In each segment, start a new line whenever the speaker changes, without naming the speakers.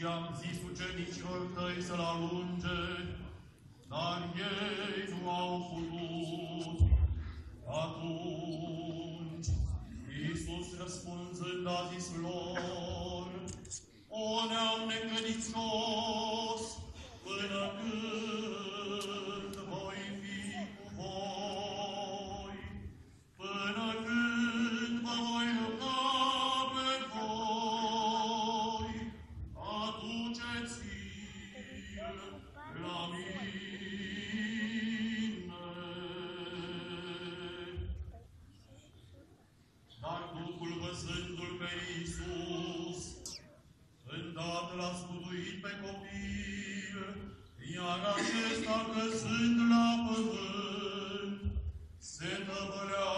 i-am zis ucenicilor tăi să-l alunge, dar ei nu au putut. Atunci, Iisus răspunzând a zis lor: O neam necredincios, până când voi fi cu voi? Până când vă voi ruga pe voi? Aduceți-l la mine. Dar Duhul, văzându-l pe Iisus, îndată l-a scutuit pe copil, iar acesta, căzând la pământ, se tăvălea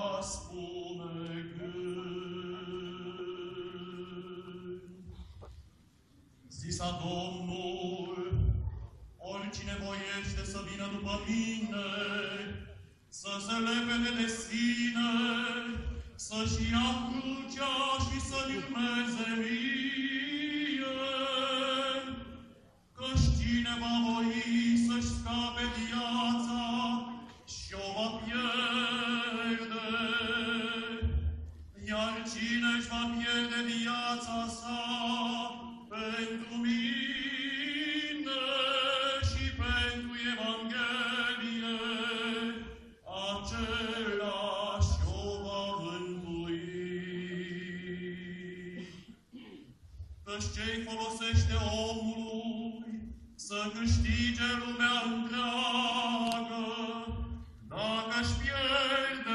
spumegând. Zisa Domnul: oricine voiește să vină după mine, să se lepede de sine, să-și ia crucea și să-mi urmeze mie. Căci cine va voi să-și scape viața și o va pierde, iar cine își va pierde viața sa pentru mine și pentru Evanghelie, același o va mântui. Căci ce-i folosește omului să câștige lumea întreagă, dacă își pierde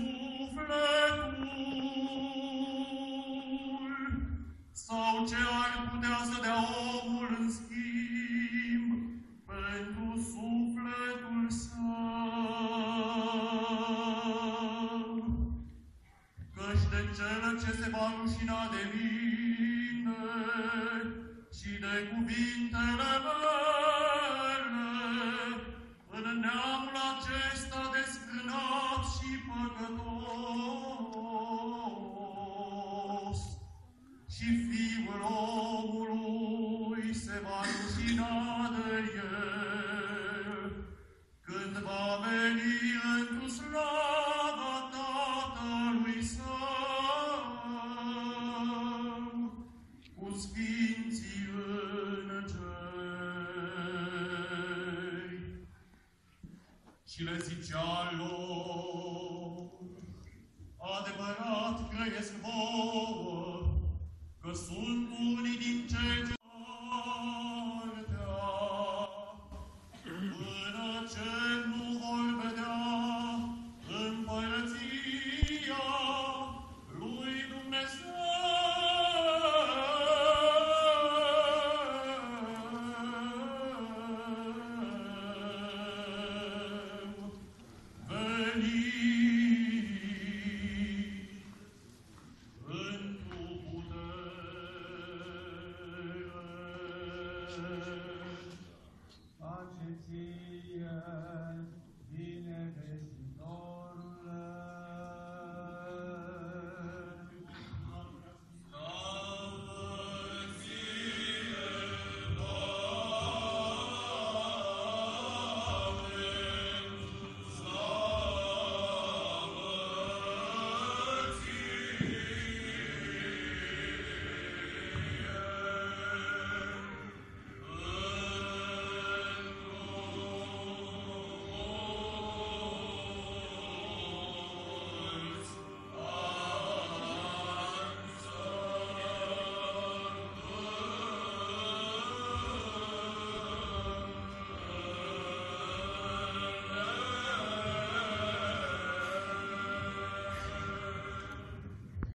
sufletul? Sau ce ar putea să dea omul în schimb pentru sufletul său? Căci de cel ce se va rușina de mine și de cuvintele mele în neamul acesta desfrânat și păcătos, și Fiul omului se va rușina de el, când va veni într-o slava Tatălui Său, cu sfinții îngeri. Și le zicea lor: adevărat grăiesc vouă, că sunt unii din cei ce moartea, până ce nu vor vedea împărăția lui Dumnezeu.
Faceți